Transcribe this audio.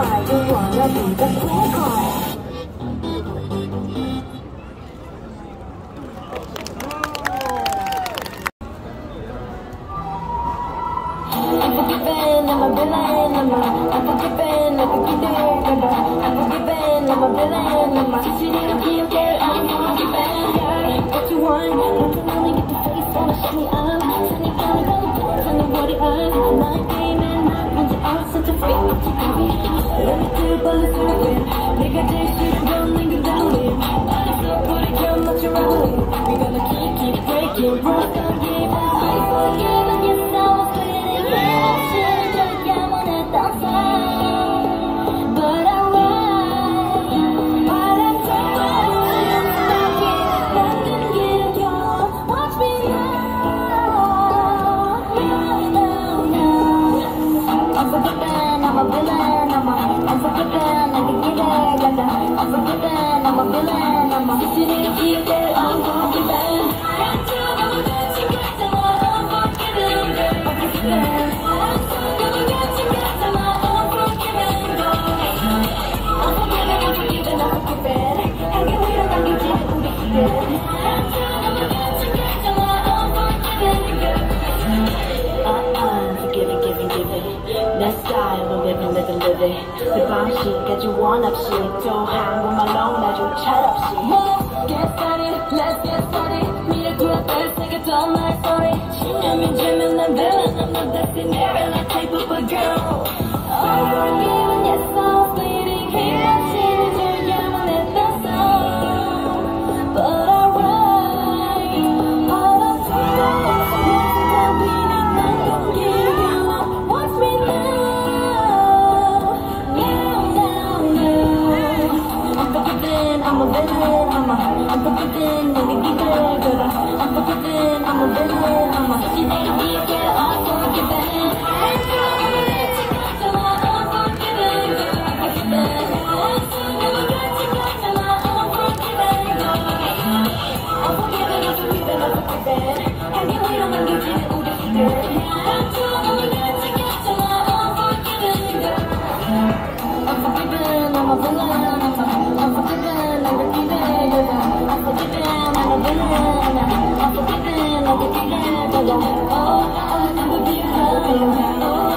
card. You wanna be the play card. I'm forgiven, I'm a villain, I'm forgiven, I can get there, I'm forgiven, I'm a villain, I'm a 지치는 기억에 I'm forgiven. What you want, want to only get the face, wanna shut me up. Suddenly coming down the floor, tell me what it is. Not a game and not 문제 없어, such a freak, what you got me. Let me do but it's worth it. 내가 제일 싫은 건 남겨달래. 알았어, put it down, not your own. We gonna keep breaking, rules don't give us space for you, and yes, I was waiting. Yeah, I should've just got one at the time, but I lied. But I tried, I'm stuck in nothing give you. Watch me now, I'm forgiven, I'm a villain, I'm forgiven, I can get it, I'm forgiven, I'm a villain, I'm a 지치는 기억에 I'm forgiven. Let's die, we'll live and live and live it. The bomb shit, get you one up shit. So hang with my long, now you chat up shit. Get started, let's get started. 미래 돌아갈 생각도 my story. 신념이 주면 난 villain, I'm not destined, I'm not type of a girl. Unforgiven, yes, I was bleeding. 헤어지는 줄 야만했던 song. But I write, but I try. 모두가 비는 난 공기가 watch me now, I'm forgiven, I'm a villain, I'm forgiven, 내게 기대를 걸어. I'm forgiven, I'm a villain, 지치는 기억에 I'm forgiven. I'm forgiven, I'm a villain, I'm forgiven, I'm forgiven, I'm forgiven, I'm a villain, I'm forgiven, I'm forgiven, oh, I never be a